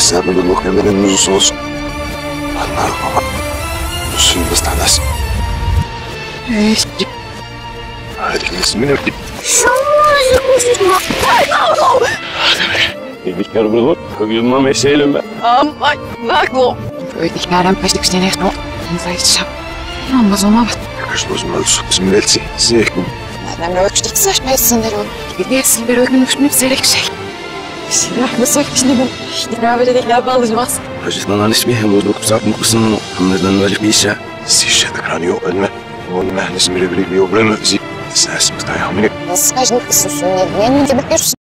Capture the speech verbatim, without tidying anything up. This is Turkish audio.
السبب اللي كان بين النصوص الله نص بستعدس ايش هذه الاسمين شو Bilgisayar burada. Yılma meseleyle ben. Ama bak bu. Öğretmenlerim başlık seni etme. Zayıfça. Ama zaman bak. Что знаю, смерть, зехну. Ben böyle küçük saçmayısın der o. Bir yesin bir öğrenim üstüne bir şey. Silah mı soy içine bu? İşte böyle değil ya bağlayacağız. Hacıdan anısmih bu dokuzak mutlusun. Hamdan böyle bir şey. Sişe de kranio önme. Onun mehnes mire bile bir obreme zi. Ses mutayamine. Nasıl kaçın kısın sünnet? Benim de bakıyorsun.